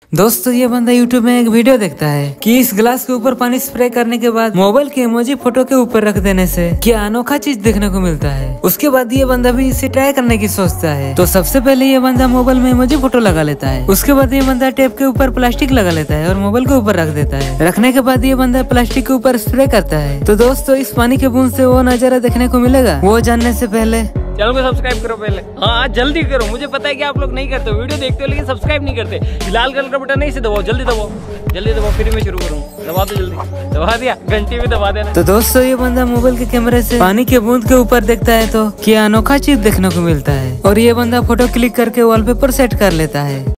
दोस्तों ये बंदा यूट्यूब में एक वीडियो देखता है कि इस ग्लास के ऊपर पानी स्प्रे करने के बाद मोबाइल के इमोजी फोटो के ऊपर रख देने से क्या अनोखा चीज देखने को मिलता है। उसके बाद ये बंदा भी इसे ट्राई करने की सोचता है। तो सबसे पहले ये बंदा मोबाइल में इमोजी फोटो लगा लेता है। उसके बाद ये बंदा टेप के ऊपर प्लास्टिक लगा लेता है और मोबाइल के ऊपर रख देता है। रखने के बाद ये बंदा प्लास्टिक के ऊपर स्प्रे करता है। तो दोस्तों इस पानी के बूंद से वो नजारा देखने को मिलेगा, वो जानने से पहले चैनल को सब्सक्राइब करो पहले। हाँ जल्दी करो, मुझे पता है कि आप लोग नहीं करते, वीडियो देखते हो लेकिन सब्सक्राइब नहीं करते। लाल कलर का बटन नहीं से दबाओ, जल्दी दबाओ, जल्दी दबाओ, फिर मैं शुरू करूँ। दबा दो जल्दी, दबा दिया, घंटी भी दबा देना। तो दोस्तों ये बंदा मोबाइल के कैमरे से पानी के बूंद के ऊपर देखता है तो क्या अनोखा चीज देखने को मिलता है। और ये बंदा फोटो क्लिक करके वॉलपेपर सेट कर लेता है।